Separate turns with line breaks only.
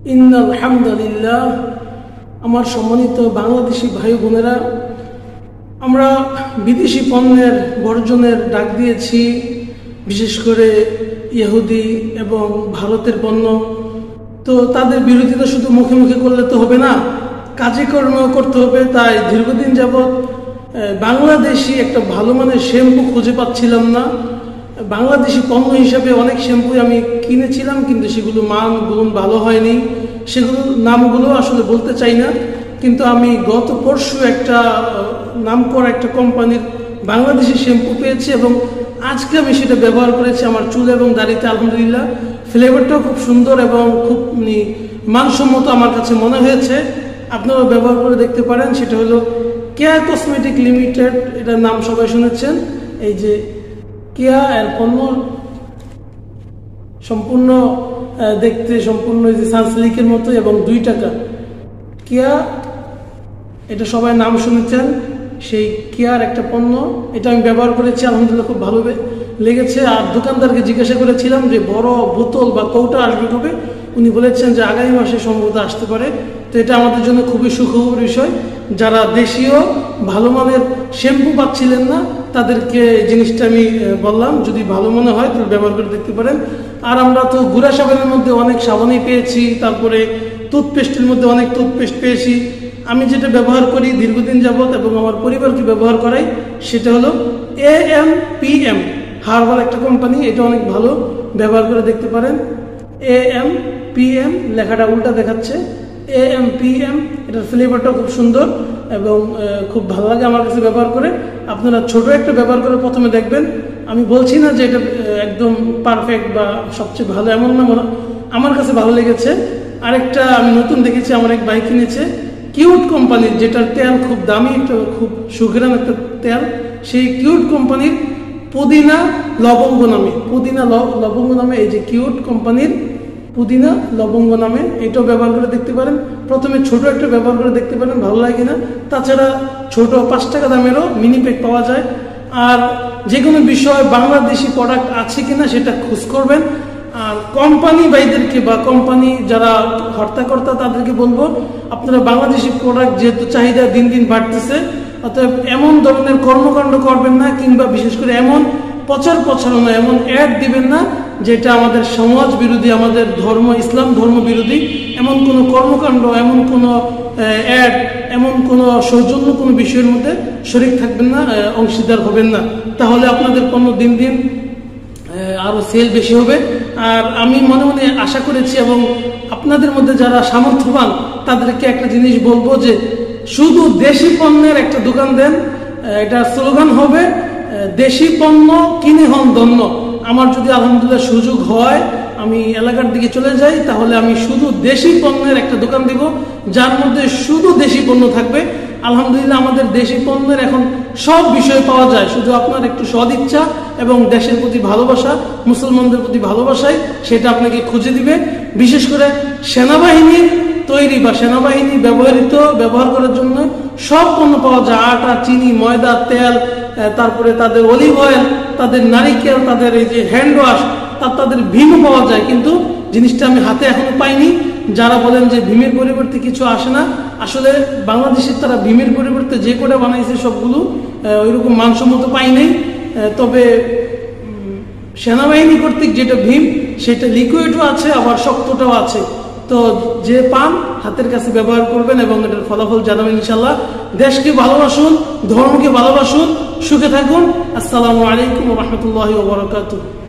ইন্নাল হামদুলিল্লাহ। আমার সম্মানিত বাংলাদেশি ভাই বোনেরা, আমরা বিদেশি পণ্যের বর্জনের ডাক দিয়েছি, বিশেষ করে ইহুদি এবং ভারতের পণ্য। তো তাদের বিরোধিতা শুধু মুখে মুখে করলে তো হবে না, কাজে কর্মেও করতে হবে। তাই দীর্ঘদিন যাবৎ বাংলাদেশি একটা ভালো মানের শ্যাম্পু খুঁজে পাচ্ছিলাম না। বাংলাদেশি পণ্য হিসাবে অনেক শ্যাম্পুই আমি কিনেছিলাম, কিন্তু সেগুলো মান গুণ ভালো হয়নি। সেগুলো নামগুলো আসলে বলতে চাই না, কিন্তু আমি গত পরশু একটা নামকরা একটা কোম্পানির বাংলাদেশি শ্যাম্পু পেয়েছি এবং আজকে আমি সেটা ব্যবহার করেছি আমার চুল এবং দাড়িতে। আলহামদুলিল্লাহ, ফ্লেভারটাও খুব সুন্দর এবং খুব মানসম্মত আমার কাছে মনে হয়েছে। আপনারা ব্যবহার করে দেখতে পারেন। সেটা হলো কেয়া কসমেটিক লিমিটেড, এটার নাম সবাই শুনেছেন। এই যে কেয়া এর পণ্য সম্পূর্ণ দেখতে সম্পূর্ণ এই যে সানসিল্কের মতো এবং 2 টাকা। কেয়া, এটা সবাই নাম শুনেছেন, সেই কেয়ার একটা পণ্য। এটা আমি ব্যবহার করেছি, আলহামদুলিল্লাহ খুব ভালো লেগেছে। আর দোকানদারকে জিজ্ঞাসা করেছিলাম যে বড় বোতল বা কৌটা আসবে কবে। উনি বলেছেন যে আগামী মাসে সম্ভবত আসতে পারে। তো এটা আমাদের জন্য খুবই সুখবর বিষয়। যারা দেশীয় ভালো মানের শ্যাম্পু পাচ্ছিলেন না, তাদেরকে জিনিসটা আমি বললাম, যদি ভালো মনে হয় তাহলে ব্যবহার করে দেখতে পারেন। আর আমরা তো গুঁড়া সাবানের মধ্যে অনেক সাবানই পেয়েছি, তারপরে টুথপেস্টের মধ্যে অনেক টুথপেস্ট পেয়েছি। আমি যেটা ব্যবহার করি দীর্ঘদিন যাবৎ এবং আমার পরিবারকে ব্যবহার করাই, সেটা হলো AMPM হার্বাল একটা কোম্পানি। এটা অনেক ভালো, ব্যবহার করে দেখতে পারেন। AMPM লেখাটা উল্টা দেখাচ্ছে, AMPM। এটার ফ্লেভারটা খুব সুন্দর এবং খুব ভালো লাগে আমার কাছে ব্যবহার করে। আপনারা ছোট একটা ব্যবহার করে প্রথমে দেখবেন। আমি বলছি না যে এটা একদম পারফেক্ট বা সবচেয়ে ভালো, এমন না, আমার কাছে ভালো লেগেছে। আরেকটা আমি নতুন দেখেছি, আমার এক ভাই কিনেছে কিউট কোম্পানির, যেটার তেল খুব দামি, খুব সুঘ্রাণ একটা তেল। সেই কিউট কোম্পানির পুদিনা লবঙ্গ নামে, পুদিনা লবঙ্গ নামে, এই যে কিউট কোম্পানির পুদিনা লবঙ্গ নামে, এটাও ব্যবহার করে দেখতে পারেন। প্রথমে ছোট একটা ব্যবহার করে দেখতে পারেন, ভালো লাগে কিনা। তাছাড়া ছোট 5 টাকা দামেরও মিনি প্যাক পাওয়া যায়। আর যে কোনো বিষয় বাংলাদেশি প্রোডাক্ট আছে কিনা সেটা খোঁজ করবেন। আর কোম্পানি ভাইদেরকে বা কোম্পানি যারা হর্তাকর্তা, তাদেরকে বলবো আপনারা বাংলাদেশি প্রোডাক্ট যেহেতু চাহিদা দিন দিন বাড়তেছে, অতএব এমন ধরনের কর্মকাণ্ড করবেন না, কিংবা বিশেষ করে এমন প্রচার প্রচারণা, এমন অ্যাড দিবেন না যেটা আমাদের সমাজ বিরোধী, আমাদের ধর্ম ইসলাম ধর্ম বিরোধী। এমন কোনো কর্মকাণ্ড, এমন কোনো অ্যাড, এমন কোনো সৌজন্য কোনো বিষয়ের মধ্যে শরীক থাকবেন না, অংশীদার হবেন না। তাহলে আপনাদের পণ্য দিন দিন আরো সেল বেশি হবে। আর আমি মনে মনে আশা করেছি, এবং আপনাদের মধ্যে যারা সামর্থ্যবান তাদেরকে একটা জিনিস বলবো যে শুধু দেশি পণ্যের একটা দোকান দেন। এটা স্লোগান হবে, দেশি পণ্য কিনে হন ধন্য। আমার যদি আলহামদুলিল্লাহ সুযোগ হয়, আমি এলাকার দিকে চলে যাই, তাহলে আমি শুধু দেশি পণ্যের একটা দোকান দিব, যার মধ্যে শুধু দেশি পণ্য থাকবে। আলহামদুলিল্লাহ আমাদের দেশি পণ্যের এখন সব বিষয় পাওয়া যায়, শুধু আপনার একটু সদিচ্ছা এবং দেশের প্রতি ভালোবাসা, মুসলমানদের প্রতি ভালোবাসায় সেটা আপনাকে খুঁজে দিবে। বিশেষ করে সেনাবাহিনীর তৈরি বা সেনাবাহিনী ব্যবহার করার জন্য সব পণ্য পাওয়া যায়। আটা, চিনি, ময়দা, তেল, তারপরে তাদের অলিভ অয়েল, তাদের নারিকেল, তাদের এই যে হ্যান্ড ওয়াশ, তাদের ভীমও পাওয়া যায়। কিন্তু জিনিসটা আমি হাতে এখনো পাইনি। যারা বলেন যে ভীমের পরিবর্তে কিছু আসে না, আসলে বাংলাদেশের তারা ভীমের পরিবর্তে যে কোটা বানাইছে সবগুলো ওইরকম মানসম্মত পাই নাই। তবে সেনাবাহিনী কর্তৃক যেটা ভীম, সেটা লিকুইডও আছে, আবার শক্তটাও আছে। তো যে পান হাতের কাছে ব্যবহার করবেন এবং এটার ফলাফল জানাবেন ইনশাল্লাহ। দেশকে ভালোবাসুন, ধর্মকে ভালোবাসুন, সুখে থাকুন। আসসালামু আলাইকুম ওয়া রাহমাতুল্লাহি ওয়া বারাকাতুহু।